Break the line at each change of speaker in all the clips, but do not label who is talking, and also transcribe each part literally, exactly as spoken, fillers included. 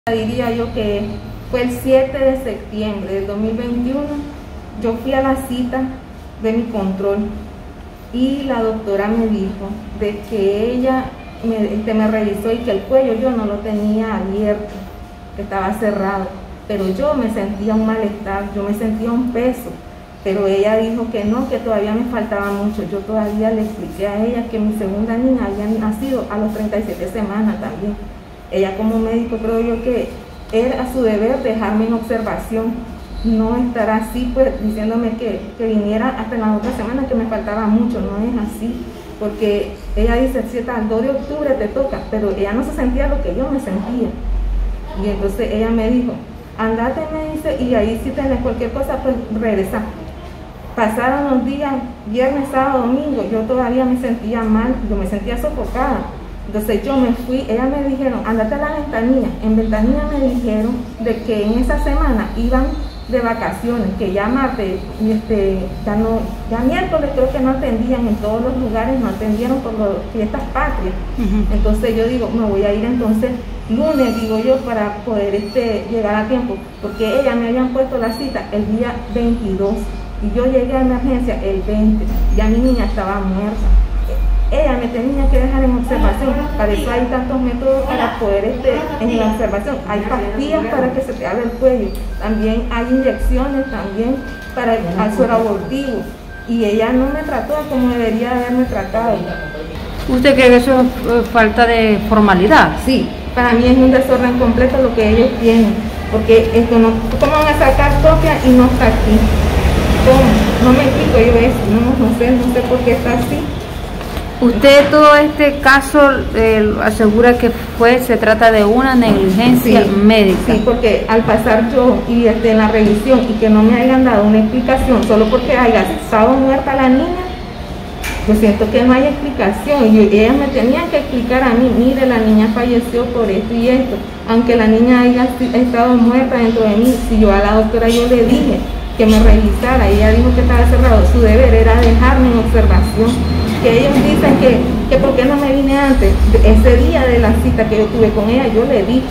Diría yo que fue el siete de septiembre del dos mil veintiuno. Yo fui a la cita de mi control y la doctora me dijo de que ella me, este, me revisó y que el cuello yo no lo tenía abierto, que estaba cerrado, pero yo me sentía un malestar, yo me sentía un peso, pero ella dijo que no, que todavía me faltaba mucho. Yo todavía le expliqué a ella que mi segunda niña había nacido a las treinta y siete semanas también. Ella como médico creo yo que era su deber dejarme en observación, no estar así pues diciéndome que, que viniera hasta la otra semana, que me faltaba mucho. No es así, porque ella dice, si hasta el dos de octubre te toca, pero ella no se sentía lo que yo me sentía. Y entonces ella me dijo, andate, me dice, y ahí si tenés cualquier cosa, pues regresa. Pasaron los días, viernes, sábado, domingo, yo todavía me sentía mal, yo me sentía sofocada. Entonces yo me fui, ellas me dijeron, andate a la Ventanilla. En Ventanilla me dijeron de que en esa semana iban de vacaciones, que ya martes, este, ya, no, ya miércoles creo que no atendían, en todos los lugares no atendieron por las fiestas patrias. Uh-huh. Entonces yo digo, me voy a ir entonces lunes, digo yo, para poder este, llegar a tiempo, porque ellas me habían puesto la cita el día veintidós y yo llegué a emergencia el veinte, ya mi niña estaba muerta. Ella me tenía que dejar en observación, para eso hay tantos métodos para poder este, en la observación. Hay pastillas para que se te abra el cuello, también hay inyecciones también para el, al suero abortivo, y ella no me trató como debería haberme tratado.
¿Usted cree que eso es falta de formalidad?
Sí, para mí es un desorden completo lo que ellos tienen, porque esto no, ¿cómo van a sacar copia y no está aquí? ¿Cómo? No me explico yo eso, no, no sé, no sé por qué está así.
Usted todo este caso eh, asegura que fue, se trata de una negligencia
sí,
médica.
Sí, porque al pasar yo y este, en la revisión y que no me hayan dado una explicación solo porque haya estado muerta la niña, yo siento que no hay explicación. Y ellas me tenían que explicar a mí, mire, la niña falleció por esto y esto, aunque la niña haya estado muerta dentro de mí. Si yo a la doctora yo le dije que me revisara, ella dijo que estaba cerrado, su deber era dejarme en observación. Que ellos dicen que, que por qué no me vine antes, ese día de la cita que yo tuve con ella, yo le dije,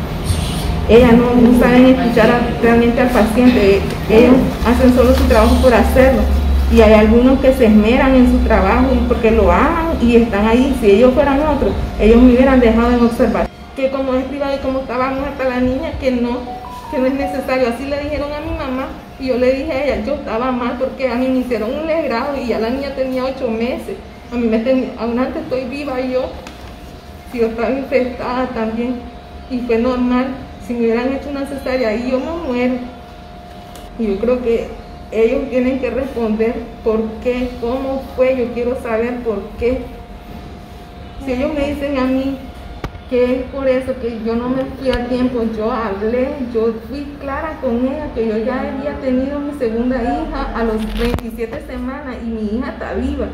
ellas no, no saben escuchar a, realmente al paciente, ellos hacen solo su trabajo por hacerlo, y hay algunos que se esmeran en su trabajo y porque lo aman y están ahí. Si ellos fueran otros, ellos me hubieran dejado en observar, que como es privado y como estaba muerta la niña, que no, que no es necesario. Así le dijeron a mi mamá. Y yo le dije a ella, yo estaba mal porque a mí me hicieron un legrado y ya la niña tenía ocho meses. A mí me ten, aún antes estoy viva yo, si yo estaba infectada también. Y fue normal, si me hubieran hecho una cesárea ahí yo me muero. Y yo creo que ellos tienen que responder por qué, cómo fue, yo quiero saber por qué. Si ellos me dicen a mí que es por eso que yo no me fui a tiempo, yo hablé, yo fui clara con ella, que yo ya había tenido mi segunda hija a los veintisiete semanas y mi hija está viva.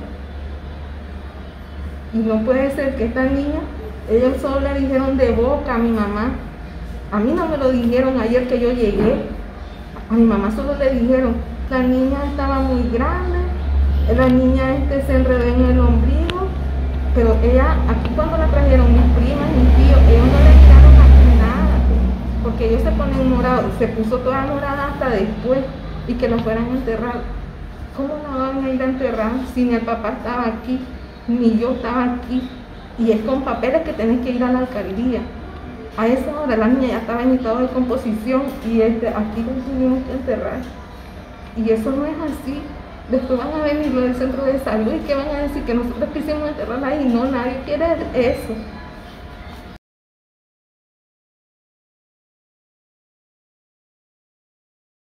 Y no puede ser que esta niña, ellos solo le dijeron de boca a mi mamá, a mí no me lo dijeron ayer que yo llegué, a mi mamá solo le dijeron, la niña estaba muy grande, la niña este se enredó en el ombligo. Pero ella, aquí cuando la trajeron, mis primas, mis tíos, ellos no le tiraron nada, porque ellos se ponen morados, se puso toda morada hasta después y que la fueran a enterrar. ¿Cómo la van a ir a enterrar si ni el papá estaba aquí, ni yo estaba aquí? Y es con papeles que tenés que ir a la alcaldía. A esa hora la niña ya estaba en estado de composición y este, aquí la tuvimos que enterrar. Y eso no es así. Después van a venir los del centro de salud y que van a decir que nosotros quisimos enterrarla ahí. No, nadie quiere eso.